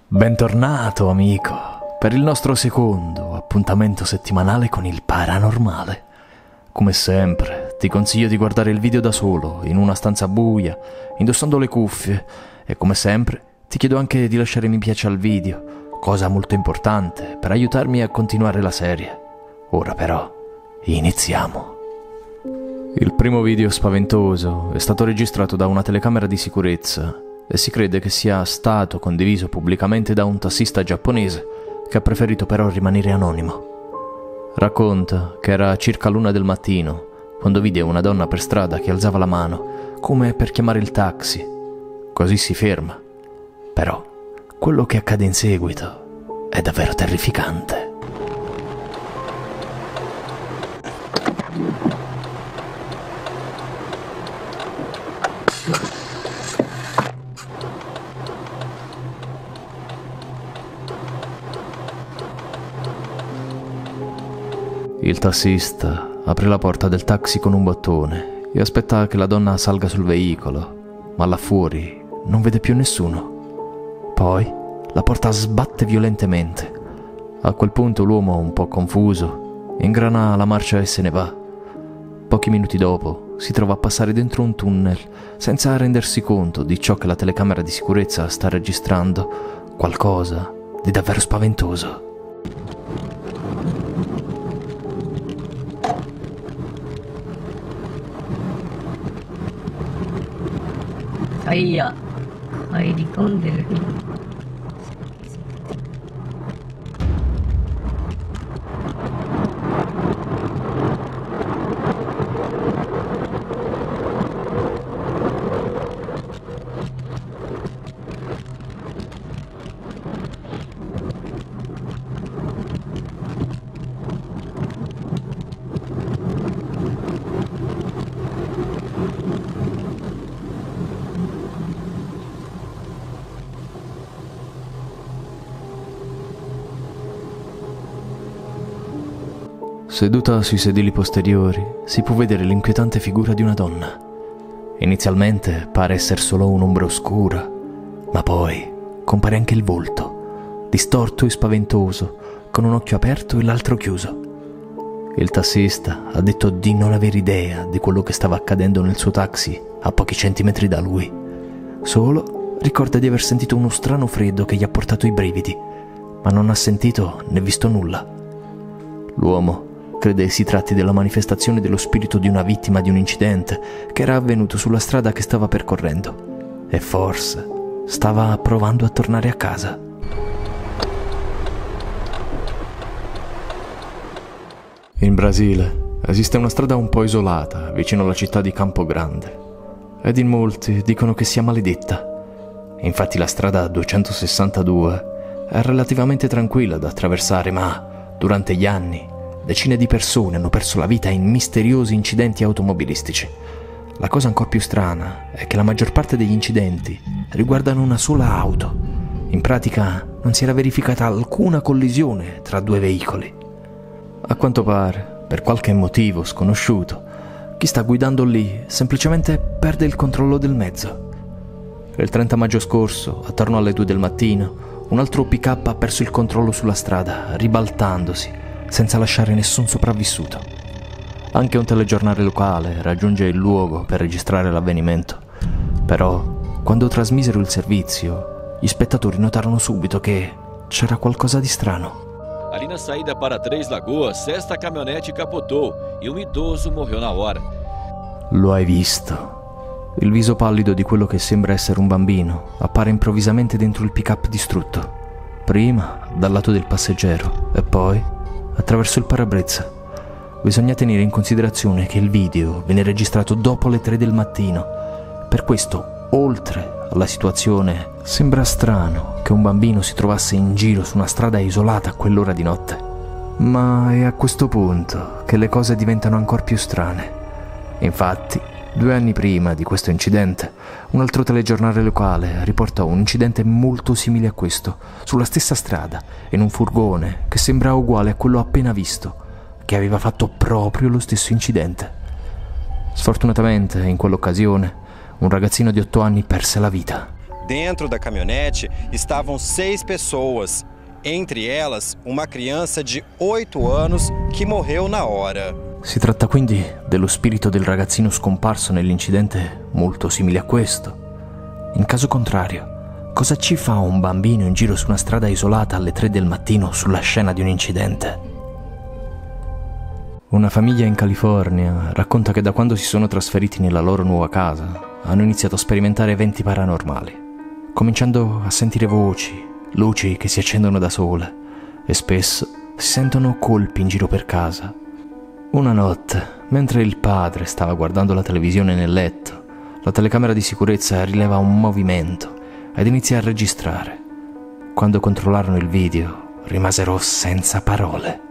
Bentornato amico, per il nostro secondo appuntamento settimanale con il paranormale. Come sempre, ti consiglio di guardare il video da solo, in una stanza buia, indossando le cuffie, e come sempre ti chiedo anche di lasciare mi piace al video, cosa molto importante per aiutarmi a continuare la serie. Ora però, iniziamo. Il primo video spaventoso è stato registrato da una telecamera di sicurezza e si crede che sia stato condiviso pubblicamente da un tassista giapponese che ha preferito però rimanere anonimo. Racconta che era circa l'1 del mattino quando vide una donna per strada che alzava la mano come per chiamare il taxi. Così si ferma. Però quello che accade in seguito è davvero terrificante. Il tassista apre la porta del taxi con un bottone e aspetta che la donna salga sul veicolo, ma là fuori non vede più nessuno. Poi la porta sbatte violentemente. A quel punto l'uomo, un po' confuso, ingrana la marcia e se ne va. Pochi minuti dopo si trova a passare dentro un tunnel senza rendersi conto di ciò che la telecamera di sicurezza sta registrando, qualcosa di davvero spaventoso. Aia, vai di condere. Seduta sui sedili posteriori, si può vedere l'inquietante figura di una donna. Inizialmente pare essere solo un'ombra oscura, ma poi compare anche il volto, distorto e spaventoso, con un occhio aperto e l'altro chiuso. Il tassista ha detto di non avere idea di quello che stava accadendo nel suo taxi a pochi centimetri da lui. Solo ricorda di aver sentito uno strano freddo che gli ha portato i brividi, ma non ha sentito né visto nulla. L'uomo crede si tratti della manifestazione dello spirito di una vittima di un incidente che era avvenuto sulla strada che stava percorrendo e forse stava provando a tornare a casa. In Brasile esiste una strada un po' isolata vicino alla città di Campo Grande ed in molti dicono che sia maledetta. Infatti la strada 262 è relativamente tranquilla da attraversare, ma durante gli anni decine di persone hanno perso la vita in misteriosi incidenti automobilistici. La cosa ancora più strana è che la maggior parte degli incidenti riguardano una sola auto. In pratica non si era verificata alcuna collisione tra due veicoli. A quanto pare, per qualche motivo sconosciuto, chi sta guidando lì semplicemente perde il controllo del mezzo. Il 30 maggio scorso, attorno alle 2 del mattino, un altro pick-up ha perso il controllo sulla strada, ribaltandosi senza lasciare nessun sopravvissuto. Anche un telegiornale locale raggiunge il luogo per registrare l'avvenimento. Però, quando trasmisero il servizio, gli spettatori notarono subito che c'era qualcosa di strano. Ali na saída para Três Lagoas, esta caminhonete capotou e um idoso morreu na hora. Lo hai visto? Il viso pallido di quello che sembra essere un bambino appare improvvisamente dentro il pick-up distrutto. Prima dal lato del passeggero e poi attraverso il parabrezza. Bisogna tenere in considerazione che il video viene registrato dopo le 3 del mattino. Per questo, oltre alla situazione, sembra strano che un bambino si trovasse in giro su una strada isolata a quell'ora di notte. Ma è a questo punto che le cose diventano ancora più strane. Infatti, 2 anni prima di questo incidente, un altro telegiornale locale riportò un incidente molto simile a questo, sulla stessa strada, in un furgone che sembra uguale a quello appena visto, che aveva fatto proprio lo stesso incidente. Sfortunatamente, in quell'occasione, un ragazzino di 8 anni perse la vita. dentro da caminhonete estavam 6 pessoas, entre elas uma criança di 8 anos che morreu na hora. Si tratta quindi dello spirito del ragazzino scomparso nell'incidente, molto simile a questo. In caso contrario, cosa ci fa un bambino in giro su una strada isolata alle 3 del mattino sulla scena di un incidente? Una famiglia in California racconta che da quando si sono trasferiti nella loro nuova casa hanno iniziato a sperimentare eventi paranormali, cominciando a sentire voci, luci che si accendono da sole e spesso si sentono colpi in giro per casa. Una notte, mentre il padre stava guardando la televisione nel letto, la telecamera di sicurezza rileva un movimento ed inizia a registrare. Quando controllarono il video, rimasero senza parole.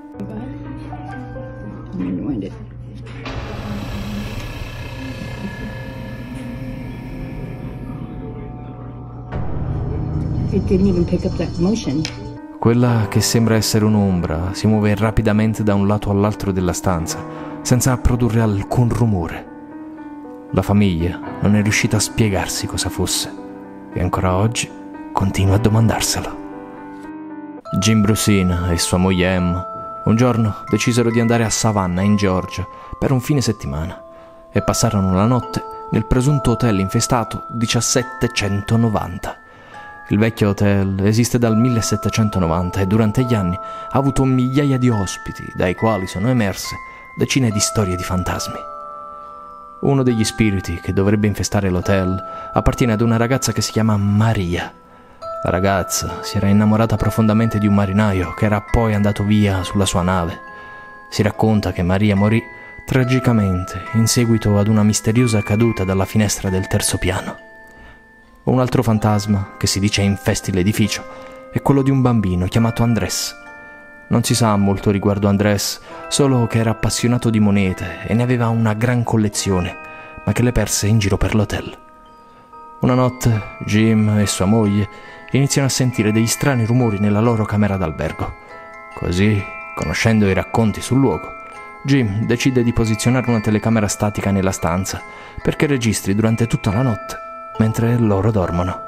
It didn't even pick up that motion. Quella che sembra essere un'ombra si muove rapidamente da un lato all'altro della stanza, senza produrre alcun rumore. La famiglia non è riuscita a spiegarsi cosa fosse e ancora oggi continua a domandarselo. Jim Brusin e sua moglie Emma un giorno decisero di andare a Savannah, in Georgia, per un fine settimana e passarono la notte nel presunto hotel infestato 1790. Il vecchio hotel esiste dal 1790 e durante gli anni ha avuto migliaia di ospiti, dai quali sono emerse decine di storie di fantasmi. Uno degli spiriti che dovrebbe infestare l'hotel appartiene ad una ragazza che si chiama Maria. La ragazza si era innamorata profondamente di un marinaio che era poi andato via sulla sua nave. Si racconta che Maria morì tragicamente in seguito ad una misteriosa caduta dalla finestra del 3° piano. Un altro fantasma che si dice infesti l'edificio è quello di un bambino chiamato Andrés. Non si sa molto riguardo Andrés, solo che era appassionato di monete e ne aveva una gran collezione, ma che le perse in giro per l'hotel. Una notte Jim e sua moglie iniziano a sentire degli strani rumori nella loro camera d'albergo. Così, conoscendo i racconti sul luogo, Jim decide di posizionare una telecamera statica nella stanza perché registri durante tutta la notte mentre loro dormono.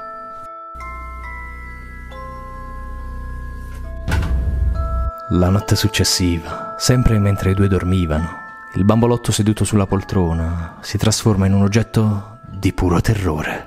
La notte successiva, sempre mentre i due dormivano, il bambolotto seduto sulla poltrona si trasforma in un oggetto di puro terrore.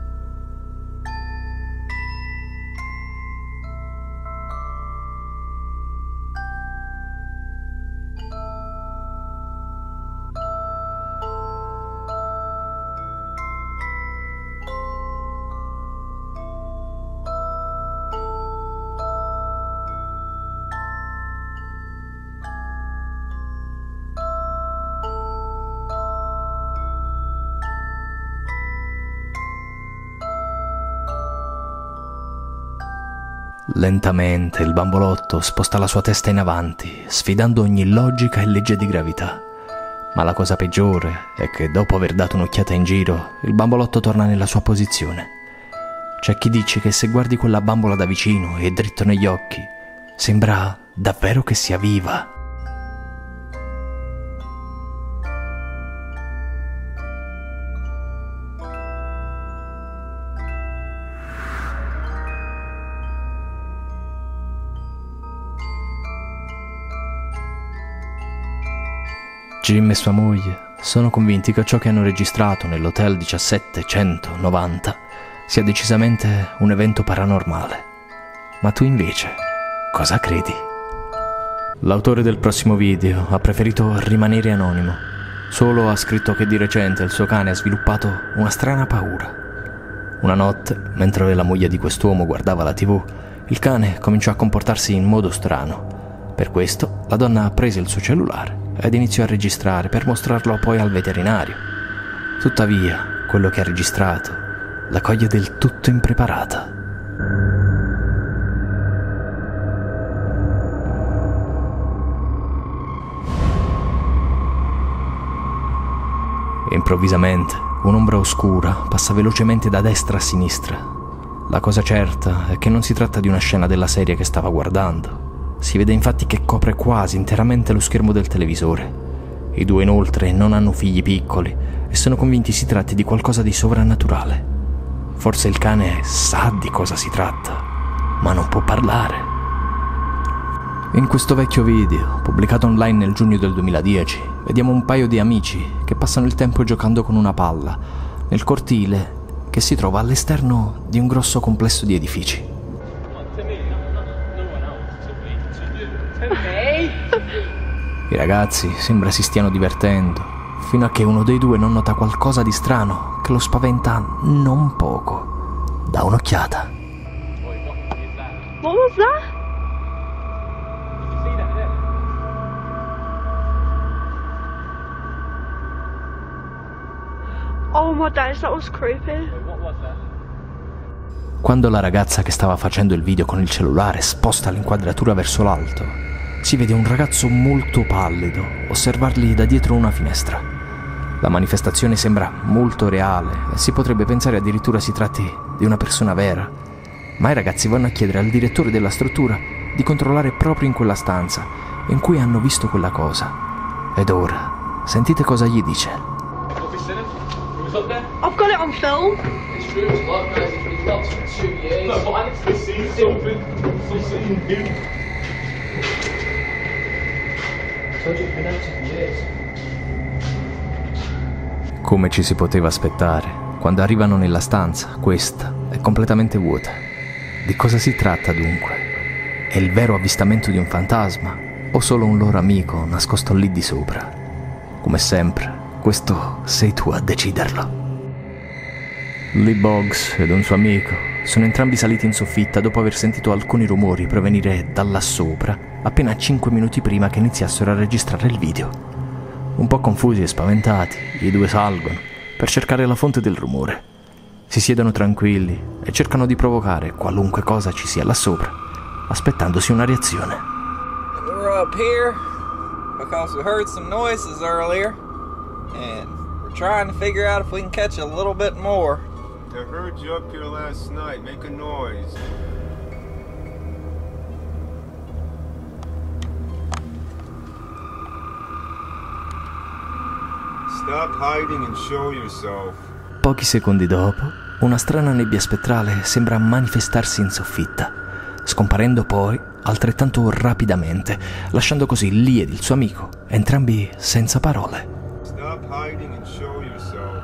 Lentamente il bambolotto sposta la sua testa in avanti, sfidando ogni logica e legge di gravità. Ma la cosa peggiore è che dopo aver dato un'occhiata in giro, il bambolotto torna nella sua posizione. C'è chi dice che se guardi quella bambola da vicino e dritto negli occhi, sembra davvero che sia viva. Jim e sua moglie sono convinti che ciò che hanno registrato nell'hotel 1790 sia decisamente un evento paranormale. Ma tu invece, cosa credi? L'autore del prossimo video ha preferito rimanere anonimo. Solo ha scritto che di recente il suo cane ha sviluppato una strana paura. Una notte, mentre la moglie di quest'uomo guardava la TV, il cane cominciò a comportarsi in modo strano. Per questo la donna ha preso il suo cellulare ed iniziò a registrare per mostrarlo poi al veterinario. Tuttavia, quello che ha registrato la coglie del tutto impreparata. Improvvisamente, un'ombra oscura passa velocemente da destra a sinistra. La cosa certa è che non si tratta di una scena della serie che stava guardando. Si vede infatti che copre quasi interamente lo schermo del televisore. I due inoltre non hanno figli piccoli e sono convinti si tratti di qualcosa di sovrannaturale. Forse il cane sa di cosa si tratta, ma non può parlare. In questo vecchio video, pubblicato online nel giugno del 2010, vediamo un paio di amici che passano il tempo giocando con una palla nel cortile che si trova all'esterno di un grosso complesso di edifici. I ragazzi sembra si stiano divertendo, fino a che uno dei due non nota qualcosa di strano che lo spaventa non poco. Dà un'occhiata. What was that? Oh my days, that was creepy. Quando la ragazza che stava facendo il video con il cellulare sposta l'inquadratura verso l'alto, si vede un ragazzo molto pallido osservarli da dietro una finestra. La manifestazione sembra molto reale e si potrebbe pensare addirittura si tratti di una persona vera. Ma i ragazzi vanno a chiedere al direttore della struttura di controllare proprio in quella stanza in cui hanno visto quella cosa. Ed ora, sentite cosa gli dice. I've got it on film. It's true, it's locked, guys. It's been locked for 2 years. No, but I need to see something. Something new. I told you it's been empty for years. Come ci si poteva aspettare, quando arrivano nella stanza, questa è completamente vuota. Di cosa si tratta dunque? È il vero avvistamento di un fantasma o solo un loro amico nascosto lì di sopra? Come sempre, questo sei tu a deciderlo. Lee Boggs ed un suo amico sono entrambi saliti in soffitta dopo aver sentito alcuni rumori provenire da là sopra appena 5 minuti prima che iniziassero a registrare il video. Un po' confusi e spaventati, i due salgono per cercare la fonte del rumore. Si siedono tranquilli e cercano di provocare qualunque cosa ci sia là sopra, aspettandosi una reazione. We're up here because we heard some noises earlier, and we're trying to figure out if we can catch a little bit more. I heard you up here last night. Make a noise. Stop hiding and show yourself. Pochi secondi dopo, una strana nebbia spettrale sembra manifestarsi in soffitta, scomparendo poi altrettanto rapidamente, lasciando così Lee ed il suo amico, entrambi senza parole. Stop hiding and show yourself.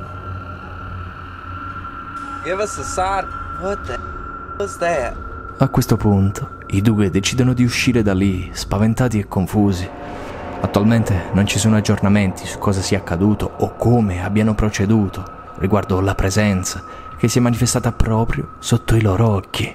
Give us a sign. What the was that? A questo punto, i due decidono di uscire da lì, spaventati e confusi. Attualmente non ci sono aggiornamenti su cosa sia accaduto o come abbiano proceduto riguardo la presenza che si è manifestata proprio sotto i loro occhi.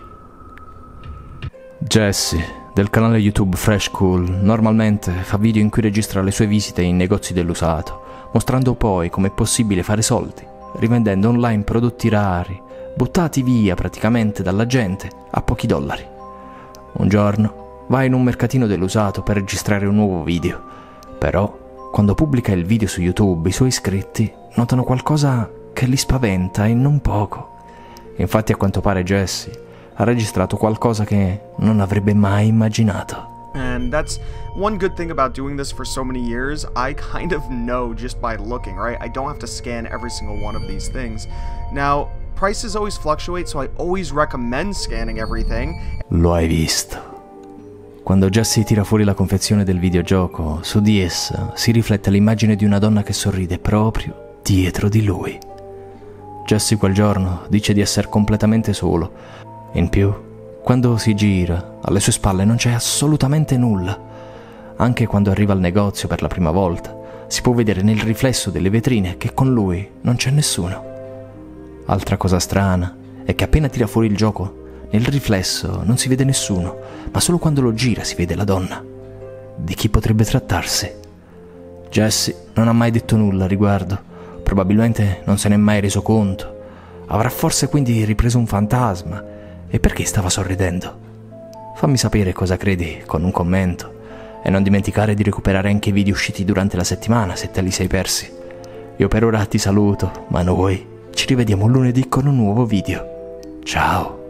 Jesse, del canale YouTube Fresh Cool, normalmente fa video in cui registra le sue visite in negozi dell'usato, mostrando poi come è possibile fare soldi, rivendendo online prodotti rari, buttati via praticamente dalla gente a pochi dollari. Un giorno va in un mercatino dell'usato per registrare un nuovo video, però quando pubblica il video su YouTube i suoi iscritti notano qualcosa che li spaventa e non poco. Infatti a quanto pare Jesse ha registrato qualcosa che non avrebbe mai immaginato. And that's one good thing about doing this for so many years. I kind of know just by looking, right? I don't have to scan every single one of these things. Now, prices always fluctuate, so I always recommend scanning everything. Lo hai visto? Quando Jesse tira fuori la confezione del videogioco, su di essa si riflette l'immagine di una donna che sorride proprio dietro di lui. Jesse quel giorno dice di essere completamente solo. In più, quando si gira, alle sue spalle non c'è assolutamente nulla. Anche quando arriva al negozio per la prima volta, si può vedere nel riflesso delle vetrine che con lui non c'è nessuno. Altra cosa strana è che appena tira fuori il gioco, nel riflesso non si vede nessuno, ma solo quando lo gira si vede la donna. Di chi potrebbe trattarsi? Jesse non ha mai detto nulla a riguardo, probabilmente non se n'è mai reso conto. Avrà forse quindi ripreso un fantasma? E perché stava sorridendo? Fammi sapere cosa credi con un commento e non dimenticare di recuperare anche i video usciti durante la settimana se te li sei persi. Io per ora ti saluto, ma noi ci rivediamo lunedì con un nuovo video. Ciao!